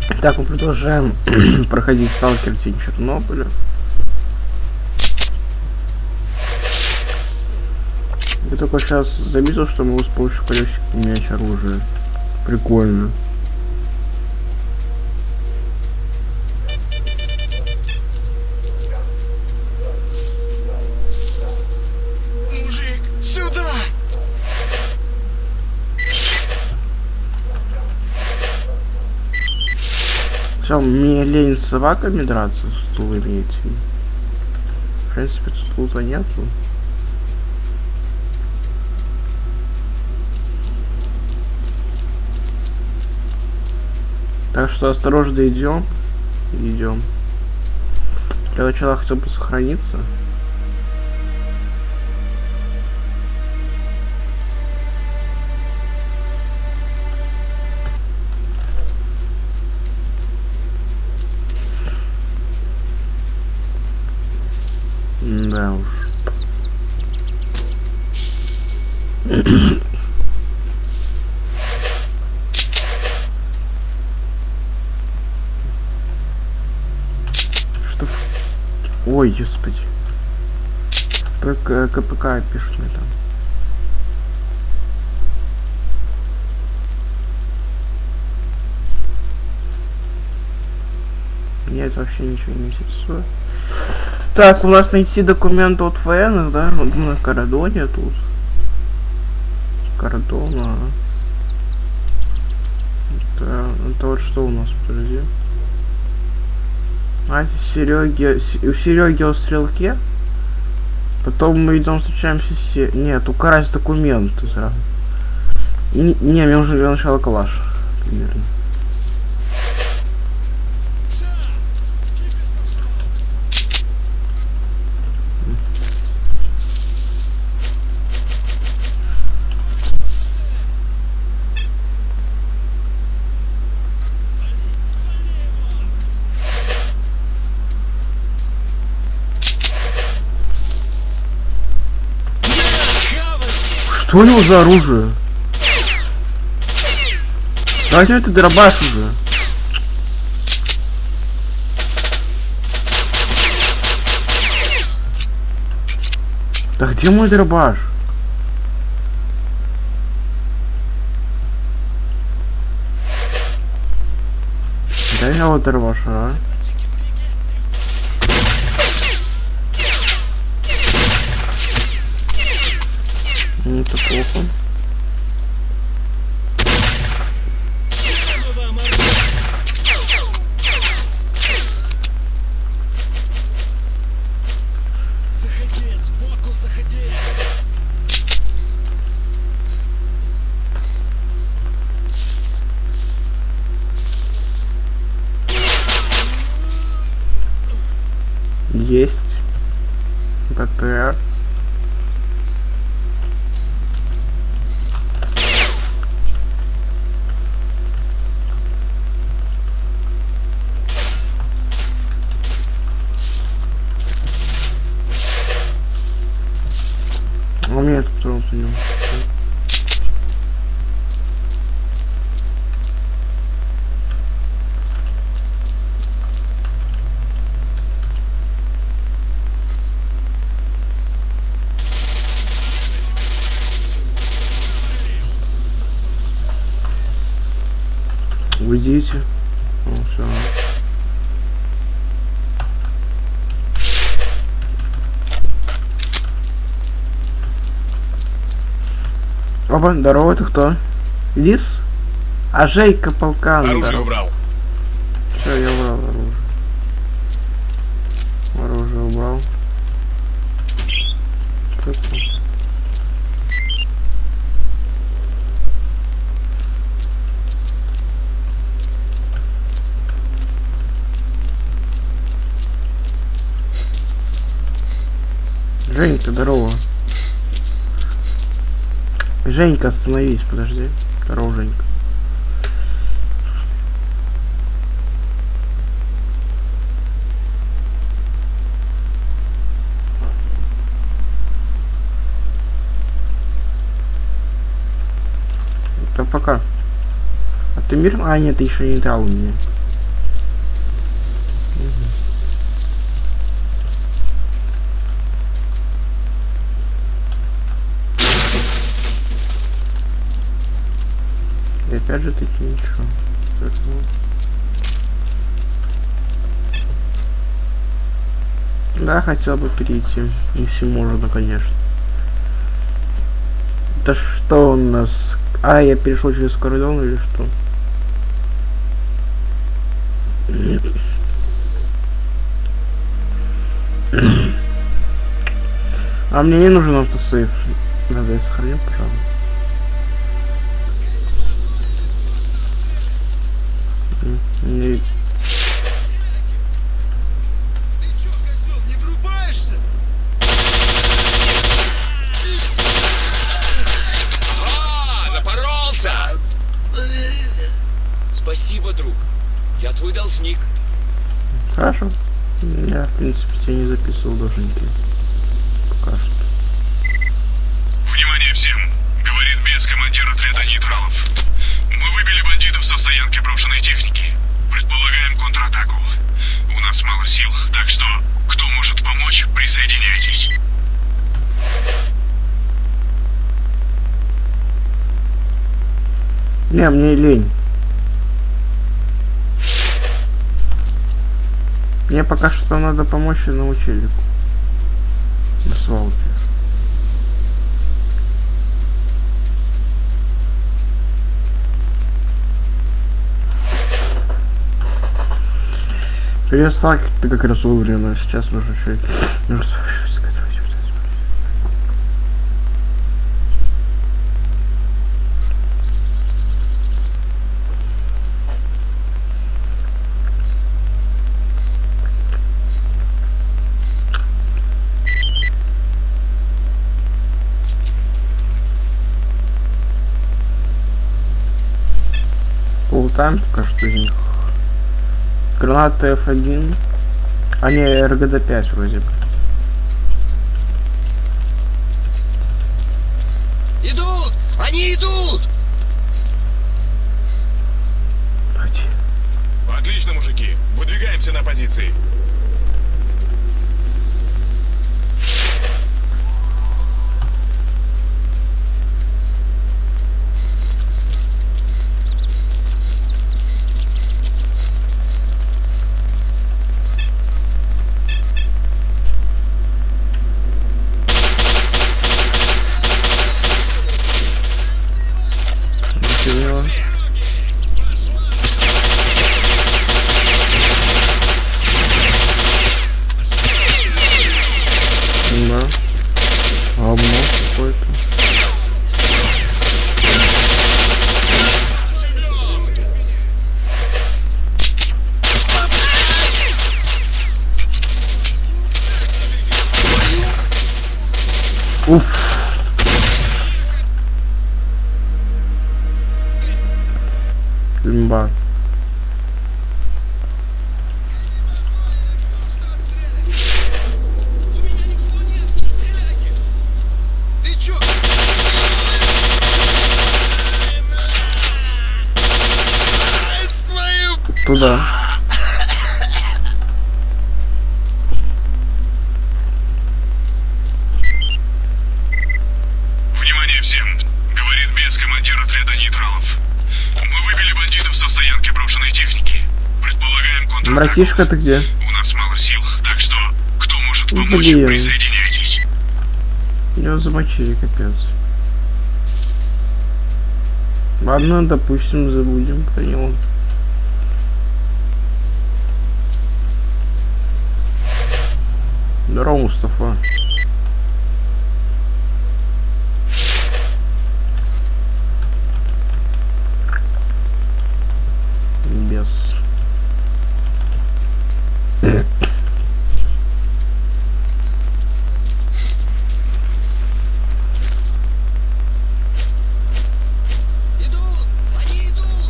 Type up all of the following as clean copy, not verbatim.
Так, мы продолжаем проходить Сталкер Тень Чернобыля. Я только сейчас заметил, что могу с помощью колесика менять оружие. Прикольно. Мужик, сюда! Все, мне лень с собаками драться, стул имеется. В принципе, стула нету. Так что осторожно идем. Для начала хотел бы сохраниться. Да уж. Что? Ой, господи. КПК пишет мне там. Меня это вообще ничего не интересует. Так, у нас найти документы от ФН, да? Вот мы на Кордоне тут. Кордона. Это вот что у нас, подожди. А, у Сереги о стрелке. Потом мы идем встречаемся с... Нет, украсть документы сразу. Не, мне нужно для начала калаш. Примерно. Что у него за оружие? Возьми это дробаш уже. Да где мой дробаш? Дай я вот дробаш, а? Это плохо. Заходи, сбоку заходи. Есть. БТР. У меня тут трон у него. Уйдите. О, все. Оба, здорово, это кто? Лис? А Жейка полкан. Оружие убрал. Все, я убрал оружие. Оружие убрал. Что это? Женька, здорово. Женька, остановись, подожди. Здорово, Женька. Да пока. А ты мир? А, нет, ты еще не дал мне. И опять же таки ничего. Да, хотел бы перейти, если можно, конечно. Да что у нас? А, я перешел через кордон или что? А мне не нужен автосейв. Надо я сохраню, пожалуйста. Не... Ты чё, козёл, не врубаешься? Ага, напоролся! Спасибо, друг. Я твой должник. Хорошо. Я, в принципе, тебя не записывал должники. Пока что. Внимание всем! Говорит бес, командир отряда нейтралов. Мы выбили бандитов со стоянки брошенной техники. Предполагаем контратаку. У нас мало сил, так что, кто может помочь, присоединяйтесь. Не, мне лень. Мне пока что надо помочь одному челику. На свалке. Привет, Слак, ты как раз вовремя. Сейчас нужно чуть. Полутаем пока что из них. Граната F1. А не, РГД-5 вроде бы. Идут! Они идут! Пойди. Отлично, мужики. Выдвигаемся на позиции. Уф. Имба. У меня ничего нет, не стреляйте! Ты чё? Твою... Туда. Внимание всем! Говорит бес, командир отряда нейтралов. Мы выбили бандитов со стоянки брошенной техники. Предполагаем контратаку. Братишка, ты где? У нас мало сил, так что, кто может помочь, Блин. присоединяйтесь. Его замочили, капец. Ладно, допустим, забудем про него. Здорово, Мустафа. Без. Идут! Они идут!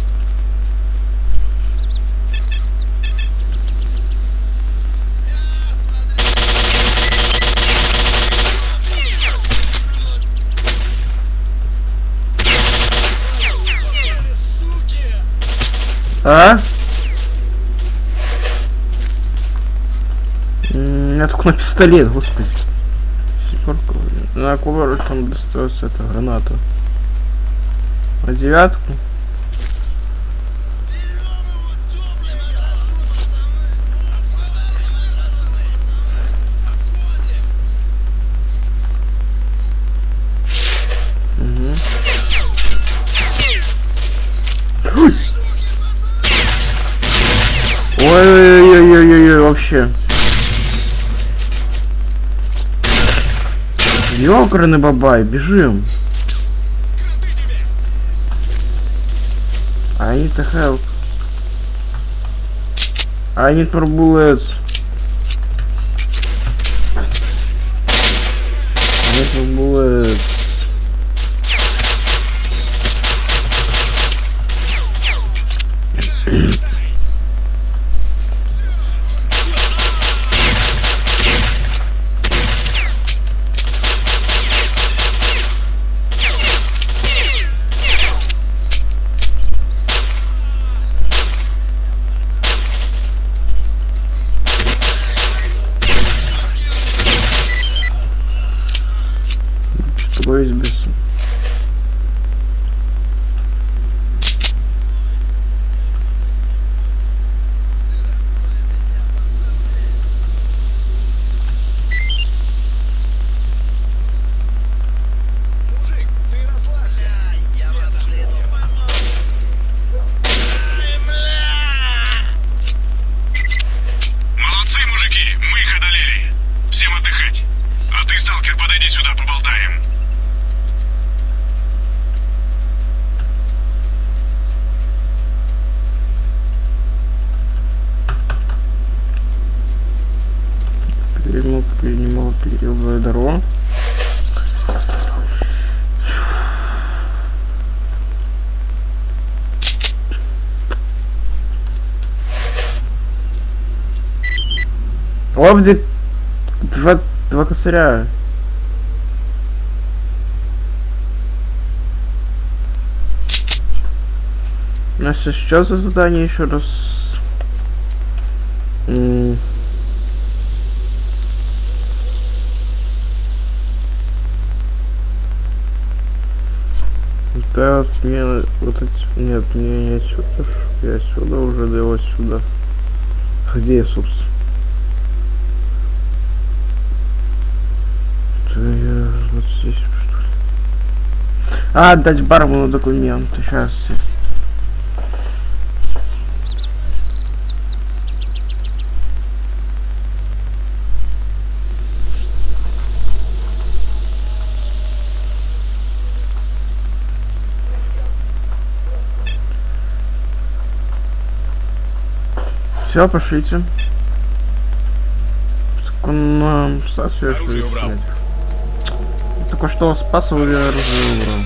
Я смотрю! Суки! А? меня только на пистолет, господи. Сипорка. На кувырок там достается эта граната. А 9-ку? Ой-ой-ой-ой-ой, вообще. Ёкарный бабай, бежим. I need help. I need more bullets. I need more bullets. Боюсь без. Мужик, ты расслабься. Я вас следу поймал. Ай, Молодцы, мужики, мы их одолели. Всем отдыхать. А ты, сталкер, подойди сюда, поболтаем. Принимал период дорогу. Лобди два косаря. У нас сейчас за задание еще раз. Да, вот мне вот эти... Нет, мне не отсюда. Я отсюда уже, да его сюда. Где я, собственно? Да я вот здесь, что ли? А, отдать бармену документы. Сейчас. Все, пошлите. Оружие убрал. Только что спасывали оружие убрал.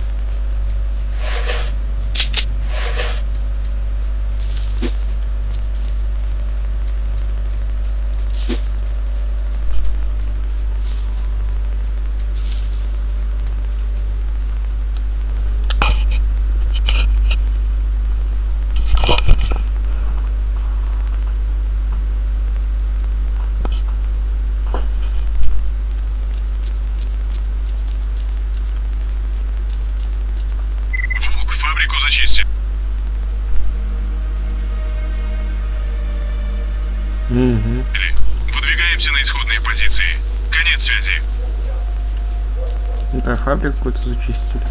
Зачистили. Выдвигаемся на исходные позиции. Конец связи. Да, фабрику какую-то зачистили.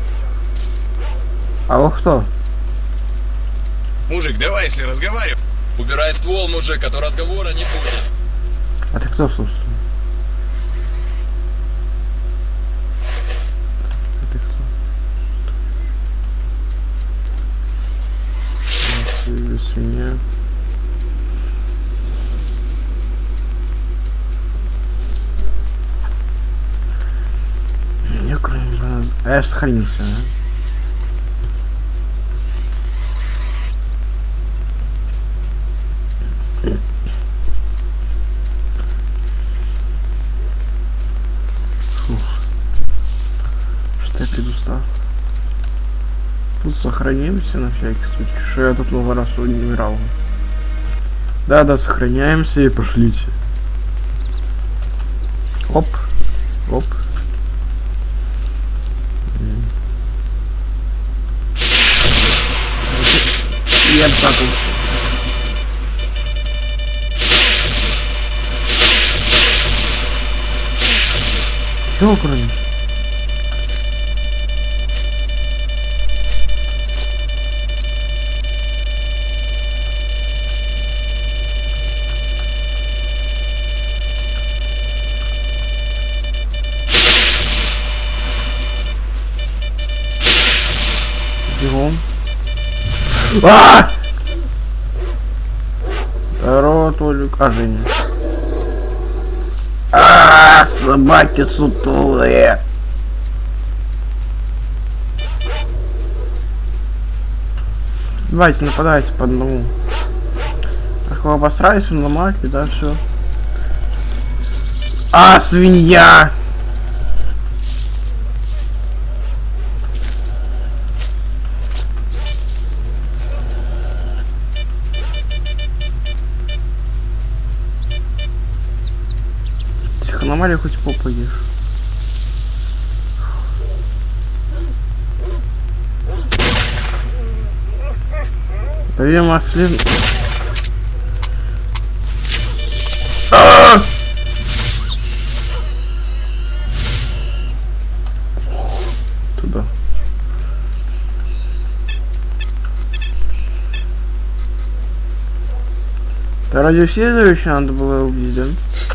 А вы кто? Мужик, давай, если разговаривать. Убирай ствол, мужик, а то разговора не будет. А ты кто, собственно? А ты кто? Ты свинья. Я кроме... А я же сохранился, а? Тут сохранимся на всякий случай, что я тут много раз не умирал. Да, сохраняемся и пошлите. Оп, оп. Я обтакался. Чего кроме? Бегом. Здорово, Толик. А, Женя. Собаки сутулые. Давайте, нападайте по одному. Ах, вы обосрались, ломать, да, все. Свинья! Ломали, хоть попу ешь. Видимо, след... Туда. Да ради следующего надо было убить, да?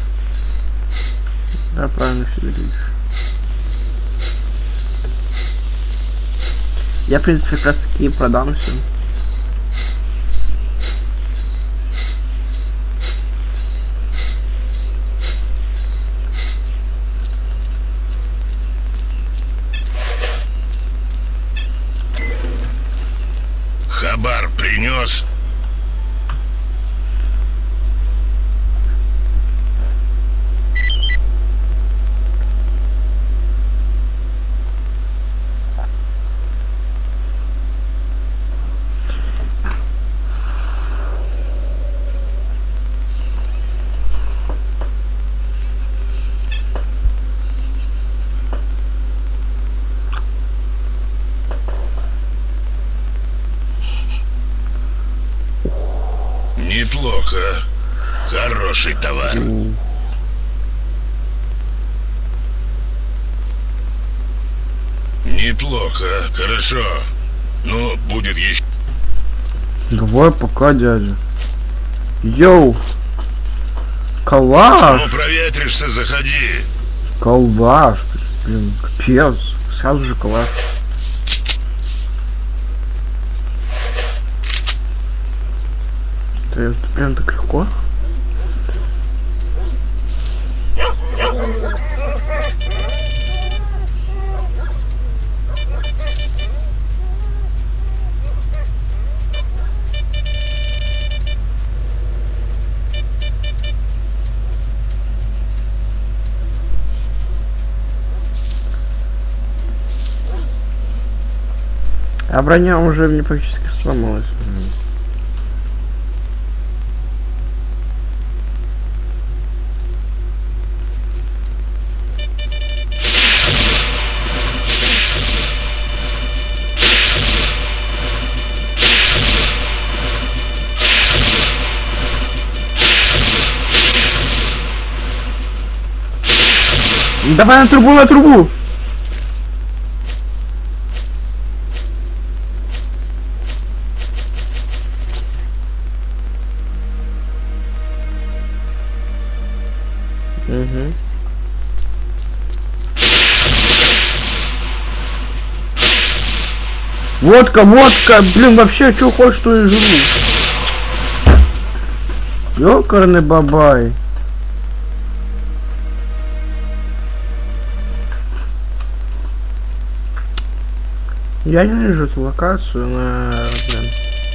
Да, правильно все говоришь. Я, в принципе, как раз таки и продам все. Хабар принес. Неплохо. Хороший товар. Неплохо. Хорошо. Ну, будет еще. Давай пока, дядя. Йоу. Калаш. Ну, проветришься, заходи. Калаш. Блин, капец. Сразу же калаш. Это прям так легко. А броня уже мне практически сломалась. Давай на трубу, на трубу! Угу. Водка, блин, вообще, что хочешь, то и жру. Ёкарный бабай. Я ненавижу эту локацию, на... блин.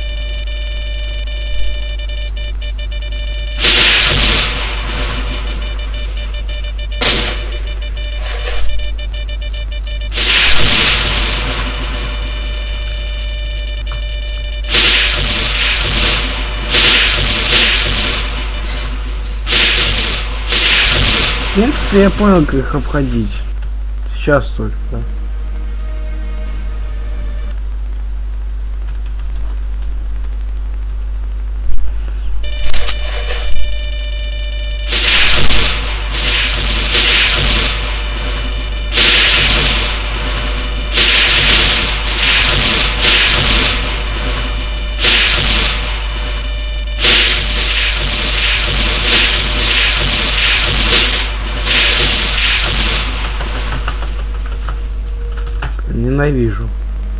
В принципе, я понял, как их обходить. Сейчас только. Ненавижу.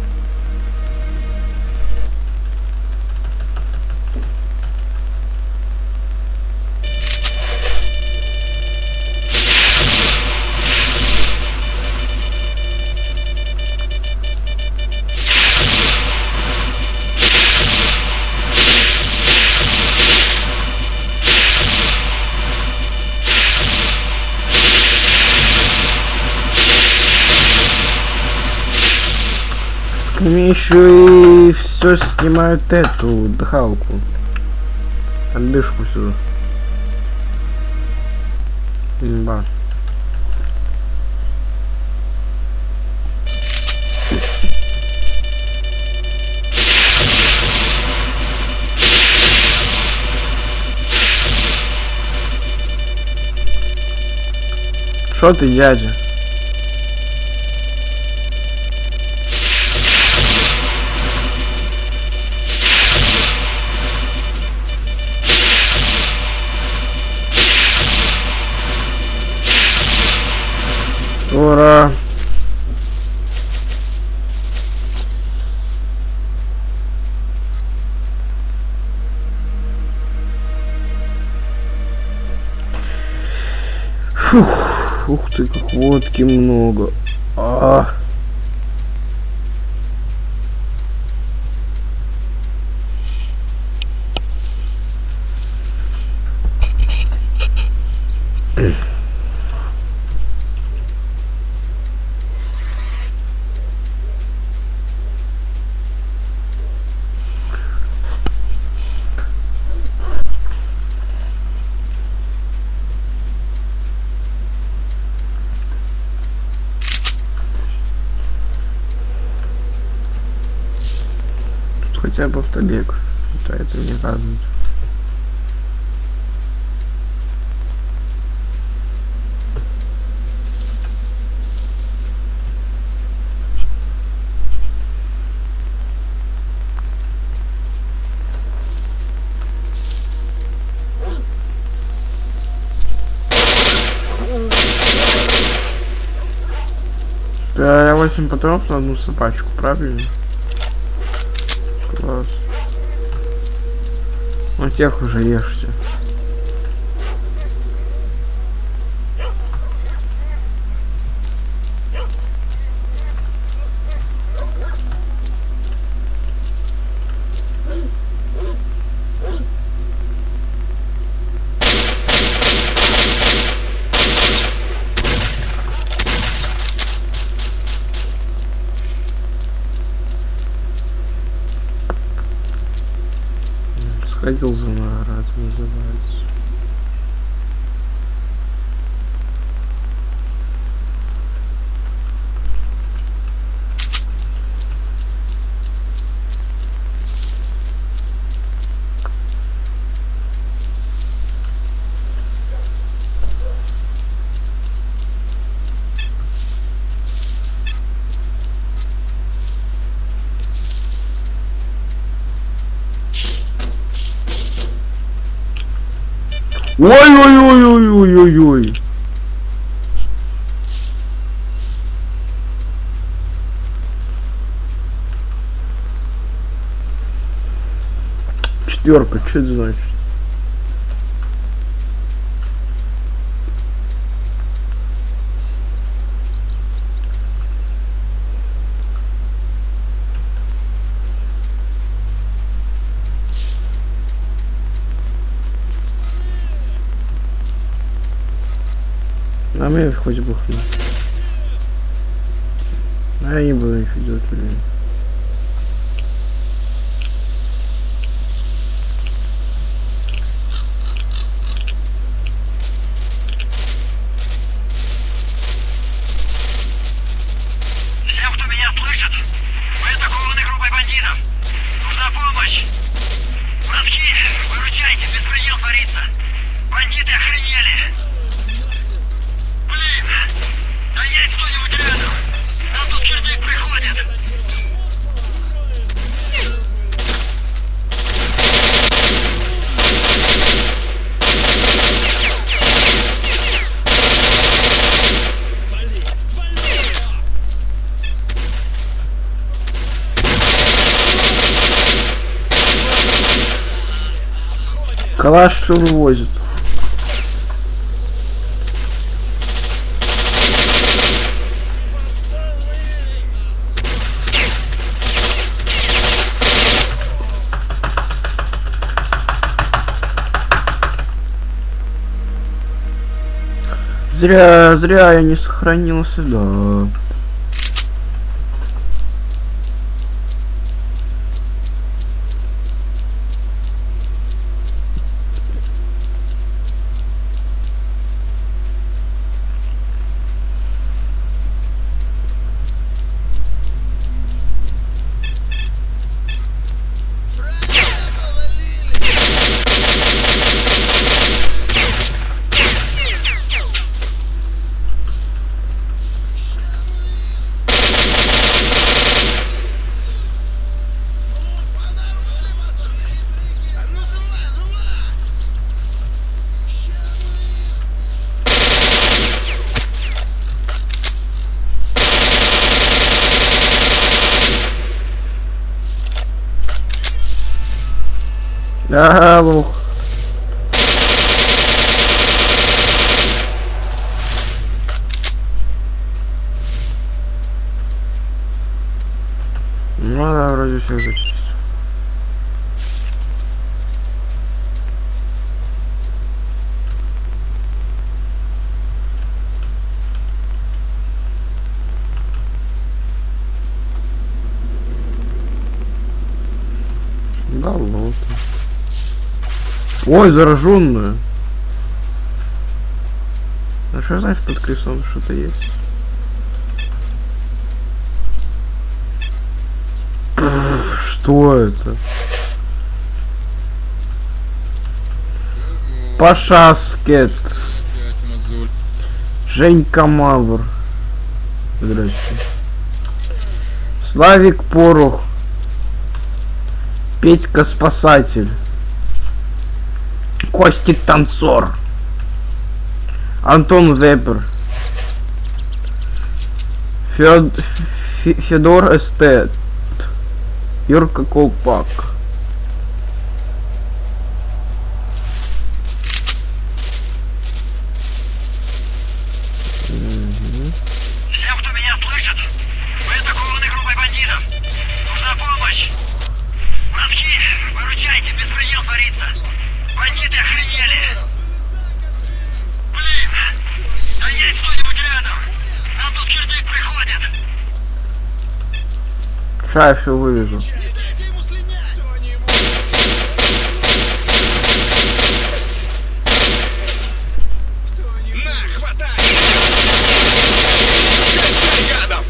Мне еще и все снимают эту дыхалку. Отдышку сюда. Имба. Шо ты, дядя? Ура! Фух, ух ты, как водки много. Хотя бы автобег пытается мне радовать. Да, я 8 патронов на одну собачку, правильно? Класс. На тех уже ешьте. Сходил за народ, называется. Ой-ой-ой-ой-ой-ой-ой. Шестерка, что это значит? А мне хоть бухну. А я не буду их делать, блин. Всем, кто меня слышит, мы атакованы группой бандитов. Нужна помощь. Братки, выручайте, беспредел творится. Бандиты охренели. Блин, да есть кто-нибудь рядом. Нам тут чердик приходит. Калаш что вывозит? Зря я не сохранился, да. Да, лох. Ну да, вроде все зачистил. Да ладно. Ой, зараженная. А что значит под крестом что-то есть? Что это? Паша Скет. Женька Мавр. Здрасте. Славик Порох. Петька Спасатель. Костик Танцор. Антон Вебер. Федор Эстет. Юрка Колпак. Всем, кто меня слышит, мы атакованы группой бандитов. Нужна помощь. Братки, выручайте, беспредел творится. Бандиты охренели. Блин, да есть кто-нибудь рядом. Нам тут чердик приходит. Сейчас все вывезу. Дайте ему слинять! Кто-нибудь! На, хватай! Качай, гадов!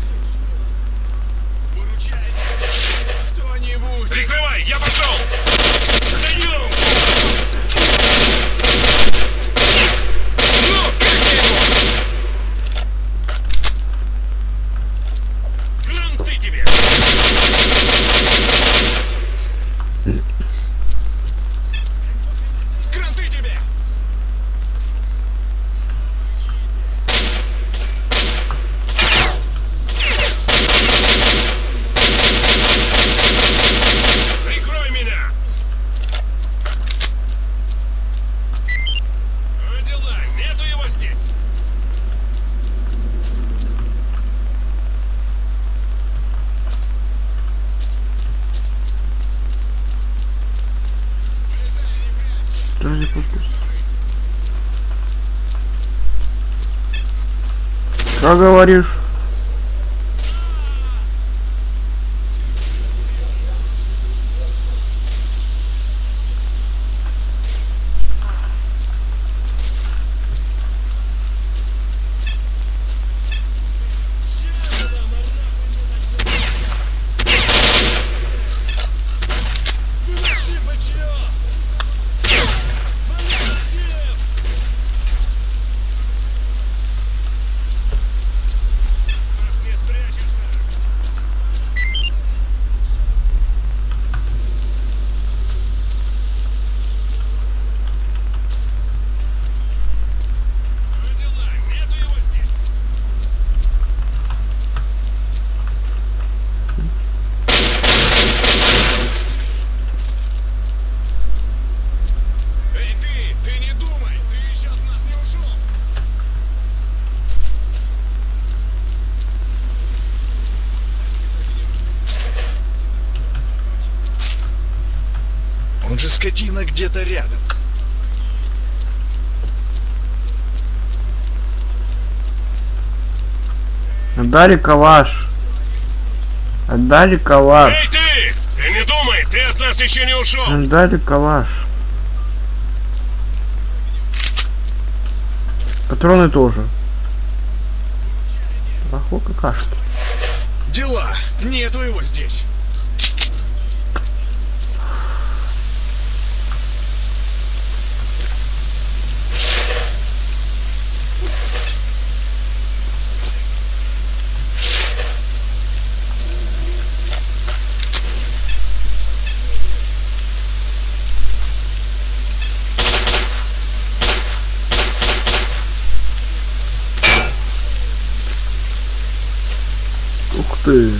Выручайте! Кто-нибудь! Прикрывай, я пошел! Даю! Ну, как его? Кранты тебе! Кранты тебе! Прикрой меня! Даже подпись. Что говоришь? Он же скотина где-то рядом. Отдали калаш. Отдали калаш. Эй, ты! Ты не думай, ты от нас еще не ушел! Отдали калаш. Патроны тоже. Охо какашки. Дела. Нету его здесь. Ух ты.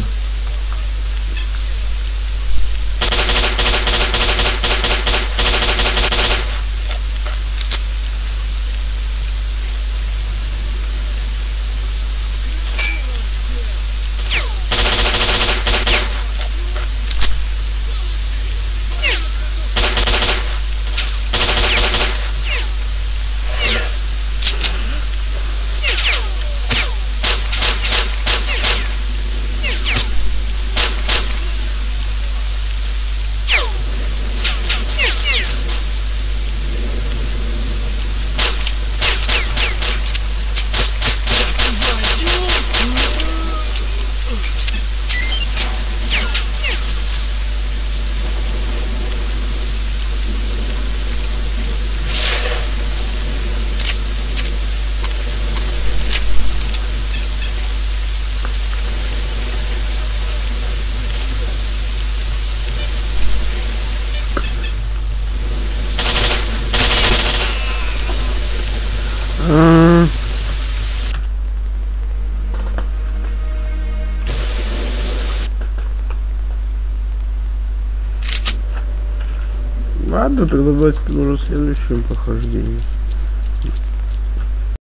Ладно, тогда давайте уже в следующем прохождении.